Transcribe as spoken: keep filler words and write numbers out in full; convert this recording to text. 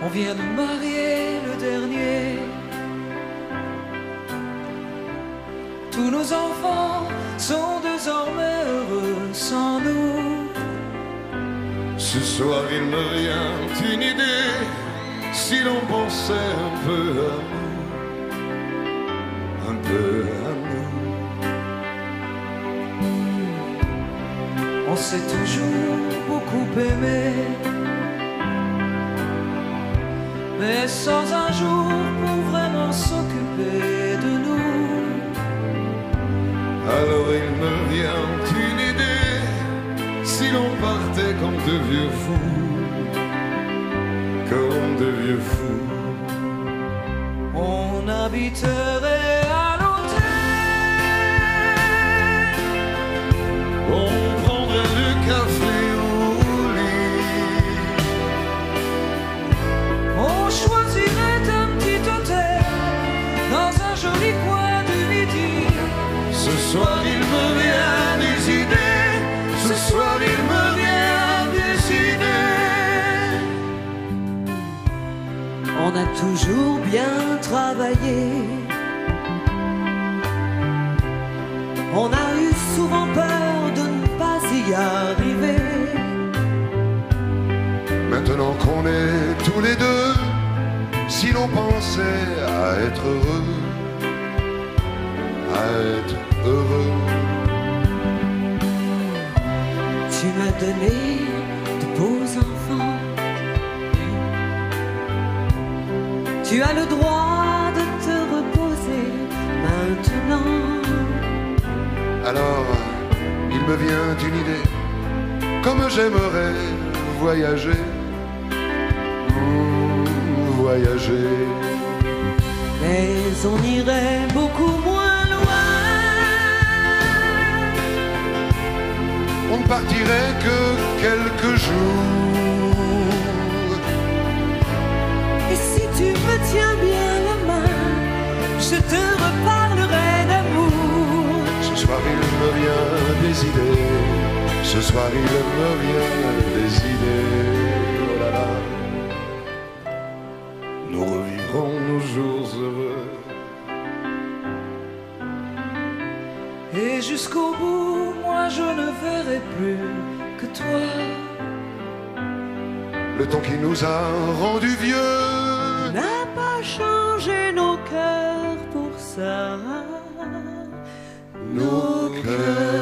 On vient de marier le dernier. Tous nos enfants sont désormais heureux sans nous. Ce soir il me vient une idée, si l'on pensait un peu à nous, un peu à nous. On s'est toujours beaucoup aimé, mais sans un jour pour vraiment s'occuper de nous. Alors il me vient une idée, si l'on partait comme de vieux fous, comme de vieux fous. On habiterait à l'hôtel, on prendrait du café au lit, on choisirait un petit hôtel dans un joli coin du midi. Ce soir il me vient des idées, ce soir il me vient des idées. On a toujours bien travaillé, on a eu souvent peur de ne pas y arriver. Maintenant qu'on est tous les deux, si l'on pensait à être heureux, à être heureux. Tu m'as donné de beaux enfants, tu as le droit de te reposer maintenant. Alors, il me vient une idée, comme j'aimerais voyager, mmh, voyager. Mais on irait beaucoup moins loin, on ne partirait que quelques jours. Et si tu me tiens bien la main, je te reparlerai d'amour. Ce soir il me vient des idées, ce soir il me vient des idées. Oh là là, nous revivrons nos jours heureux. Et jusqu'au bout, moi je ne verrai plus que toi. Le temps qui nous a rendus vieux n'a pas changé nos cœurs pour ça. nos cœurs.